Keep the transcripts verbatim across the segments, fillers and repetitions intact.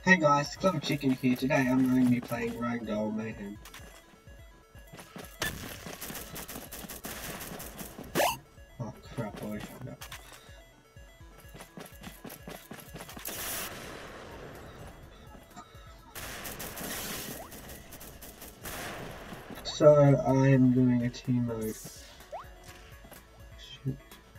Hey guys, Clever Chicken here. Today I'm going to be playing Ragdoll Mayhem. Oh crap, I wish I got. So I am doing a team mode. Shoot.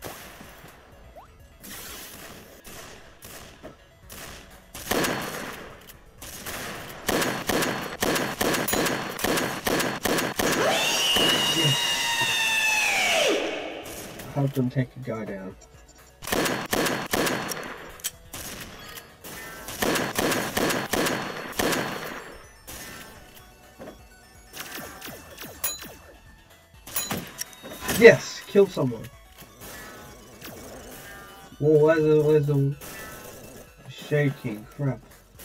Help them take a guy down. Yes, kill someone. Whoa, where's the where's the shaking crap?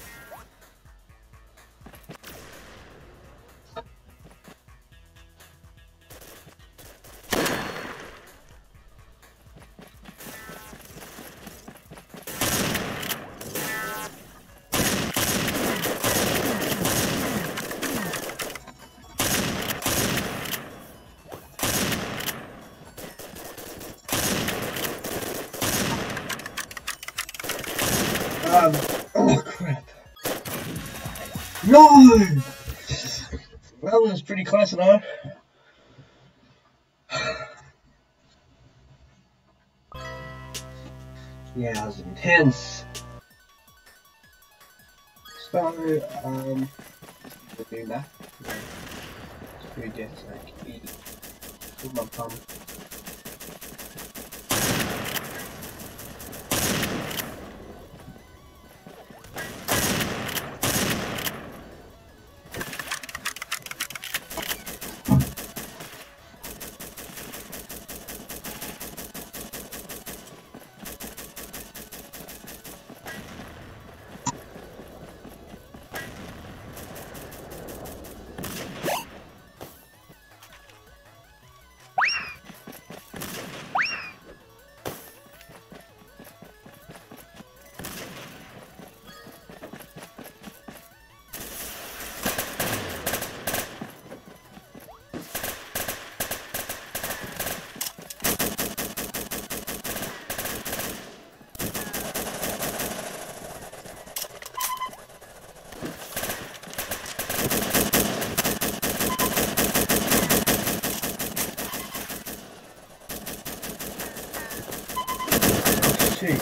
Um, oh crap. No! That was pretty close enough. Yeah, it was intense. So, um, we'll do that. So we get like eat with my thumb. Shoot.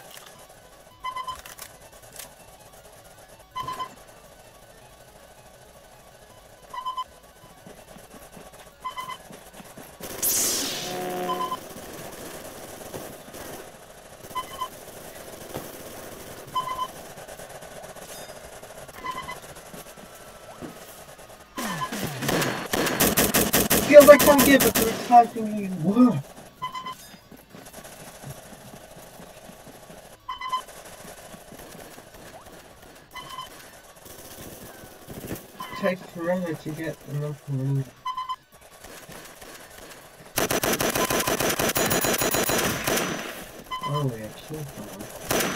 Feels like I give it to typing you. Whoa. Takes forever to get enough money. Oh, we have killed someone.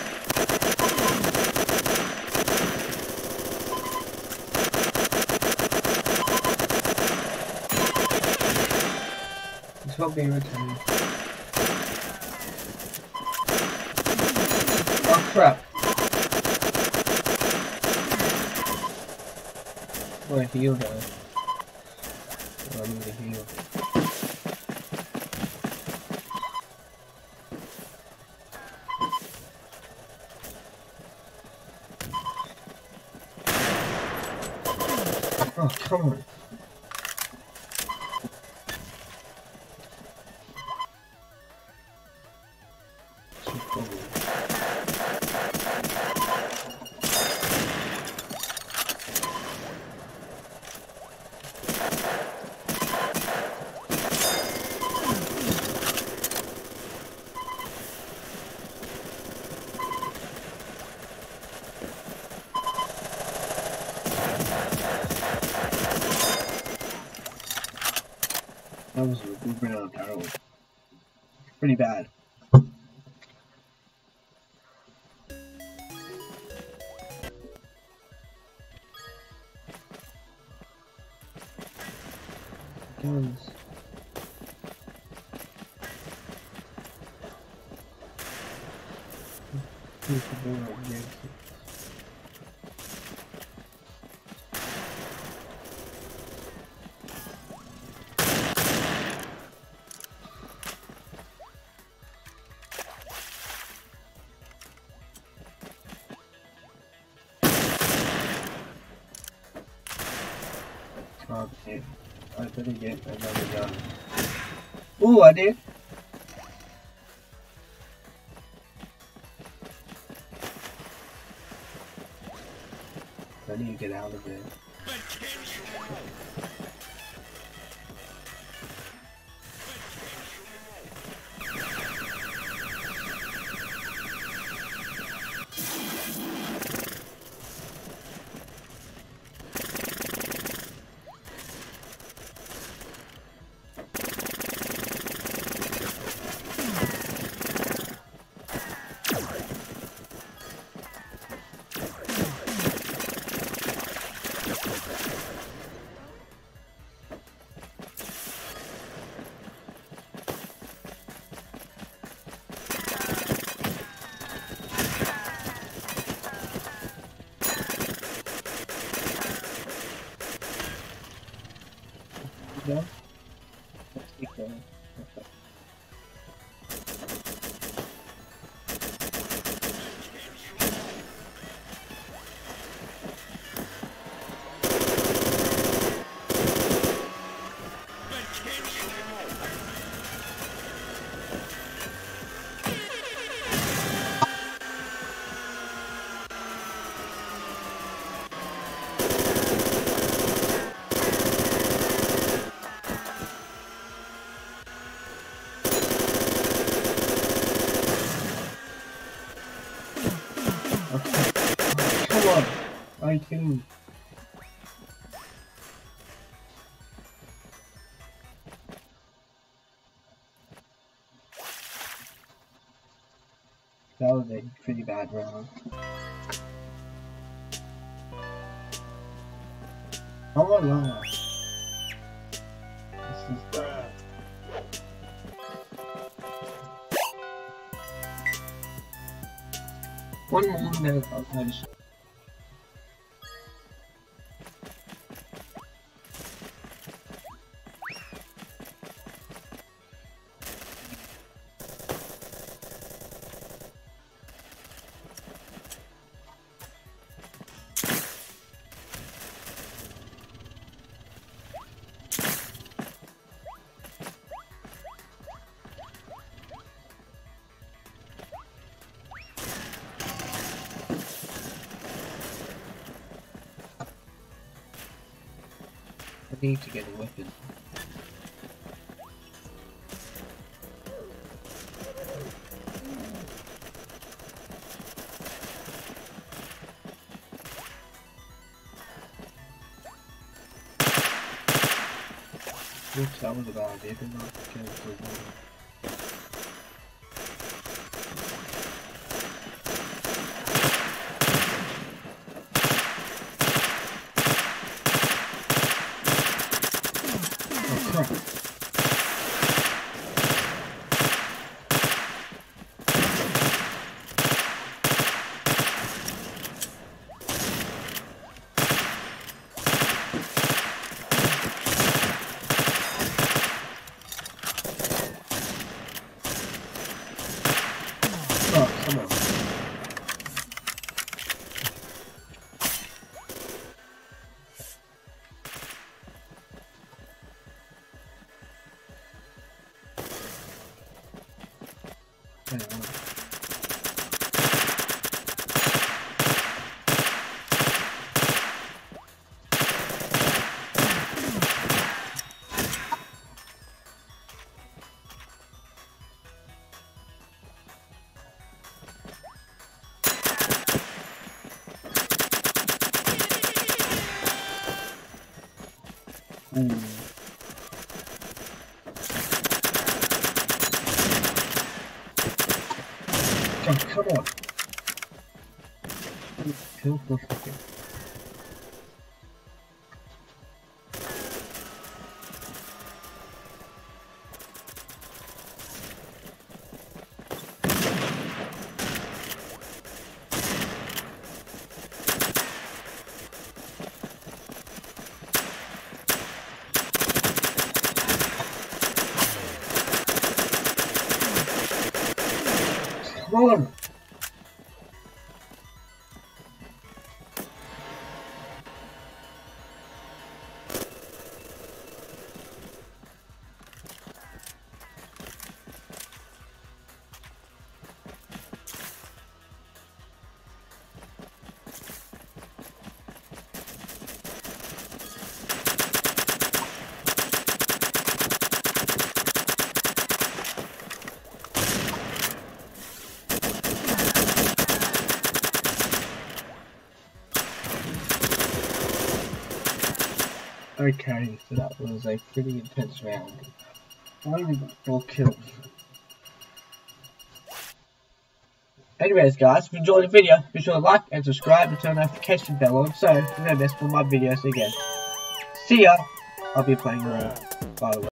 This will be returned. Oh crap. Where heal guy? Oh, I need to heal. Oh, come on. That was a good round, Harold. Pretty bad. guns. Here's the door against it. Okay, I better get another gun. Ooh, I did! I need to get out of there. Yeah. Let's keep going. Okay. Come on, I can. That was a pretty bad round. Oh my god. This is bad. One more minute, I'll finish. I need to get a weapon. Oops, that was a bad idea, did not kill for one. Ooh. Oh, come on. Kill for fucking. Okay, so that was a pretty intense round. I only got four kills. Anyways guys, if you enjoyed the video, be sure to like and subscribe and turn the notification bell on so you don't miss all my videos again. See ya! I'll be playing more, by the way.